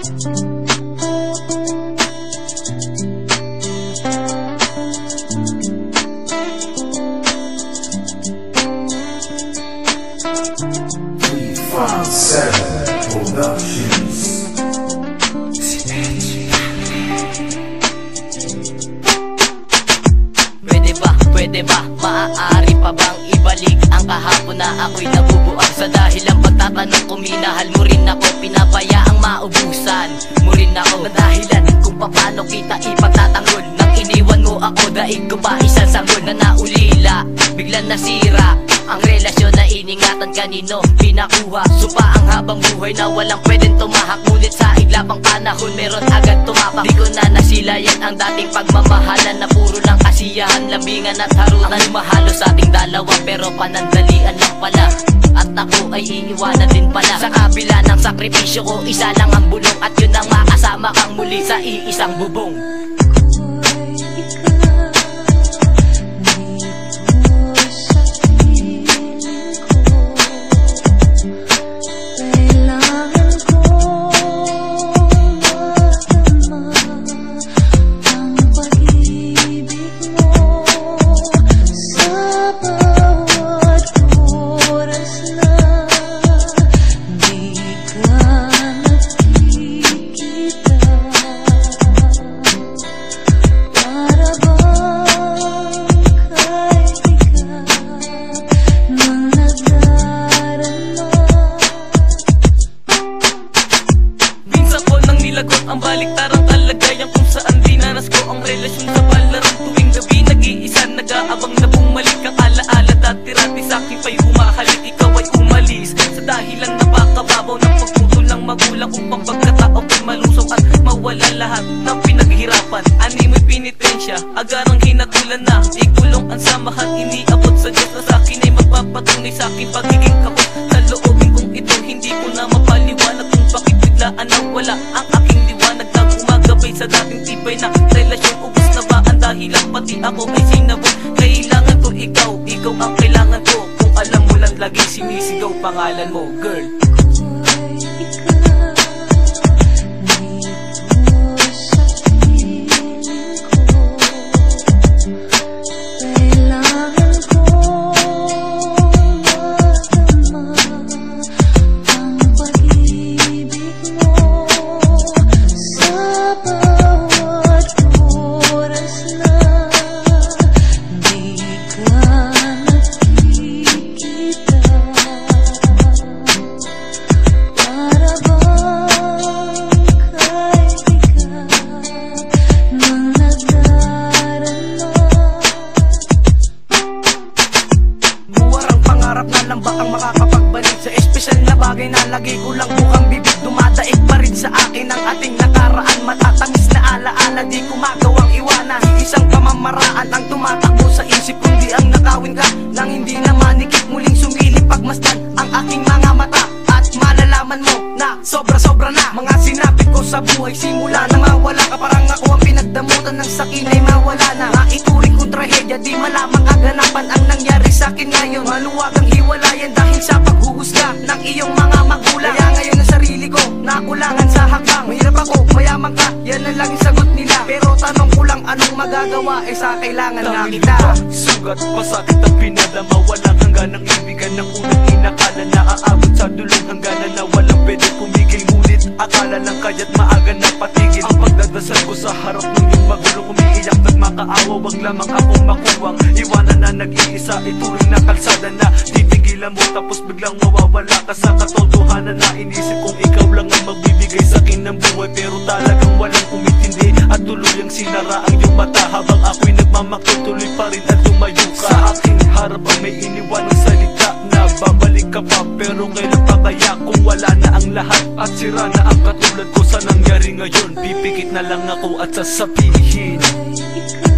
Pwede ba, maaari pa bang ibalik ang kahapon na ako'y nabubuang sa dahilang pagtatanong kung minahal mo rin ako, pinapayaang maubusan mo rin ako, na dahilan kung paano kita ipagtatanggol. Nang iniwan mo ako, daig ko pa isang sanggol na naulila, biglang nasira ang relasyon na iningatan kanino pinakuha. Supa ang habang buhay na walang pwedeng tumahak, ngunit sa iglapang panahon meron agad tumapak. Di ko na nasilayan ang dating pagmamahalan na puro lang kasiyahan, lambingan at harutan. Mahalo sa ating dalawa pero panandalian lang pala, at ako ay iiwanan din pala. Sa kabila ng sakripisyo ko, isa lang ang bulong, at yun ang makasama kang muli sa iisang bubong. Ang baliktarang kalagayan kung saan dinanas ko ang relasyon sa palarong tuwing gabi. Nag-iisa, nag-aabang na bumalik ang alaala. Dati-rati sa'kin pa'y humahalik, ikaw ay umalis sa dahilan napakababaw ng pagputol ng magulang upang pagkatao ko'y malusaw at mawala lahat ng pinaghirapan. Animoy pinitensya, agarang hinatulan na ikulong ang samahan. Iniabot sa Diyos na sa'kin ay magpapatunay sa'kin pagiging kapos. Sa loobin kong ito, hindi ko na mapaliwanag kung bakit biglaan na wala ang aking liwanag na gumagabay sa dating tibay na relasyon. Ubus na ba ang dahilan, pati ako ay sinabot. Kailangan ko ikaw, ikaw ang kailangan ko. Kung alam mo lang lagi sinisigaw pangalan mo, girl. Ang makakapagbalik sa espesyal na bagay na lagi ko lang bukang bibig. Dumadaig pa rin sa akin ang ating nakaraan, matatamis na alaala di ko magawang iwanan. Isang pamamaraan ang tumatakbo sa isip, kundi ang nakawin ka nang hindi na manikip. Muling sumilip pagmasdan ang aking mga mata, at malalaman mo na sobra-sobra na mga sinapit ko sa buhay. Simula na mawala ka, parang ako ang pinagdamutan ng sakit ay mawala na. Maituring kong trahedya, di malamang kaganapan ang nangyari sa akin ngayon. Maluwag ang hiwalayan dahil sa paghuhusga ng iyong mga magulang. Kaya ngayon ang sarili ko nakulangan sa hakbang. Mahirap ako, mayaman ka, yan ang laging sagot nila. Pero tanong ko lang, anong magagawa sa kailangan nga kita. Sugat, pasakit at pinadama, walang hanggan ng ibigan ng unang inakala na aabot sa dulong hangganan na walang pwede pumigil. Ngunit akala lang kaya't maaga na patigil. Ang pagdadasal ko sa harap ng iyong magulong, umiiyak at makaawa, wag lamang akong makuwang iwanan na nag-iisa. Ituring na kalsada na titigilan mo, tapos biglang mawawala ka sa katotohanan na inisip kong ikaw lang ang magbibigay sa akin ng buhay. Pero talagang walang umitindi at tuluyang sinara ang iyong mata habang ako'y nagmamakit. Tuloy pa rin at tumayo ka sa aking harap ang may iniwan ng salita na babalik ka pa. Pero kailan pa kaya kung wala na ang lahat at sira na ang katulad ko sa nangyari ngayon? Pipikit na lang ako at sasabihin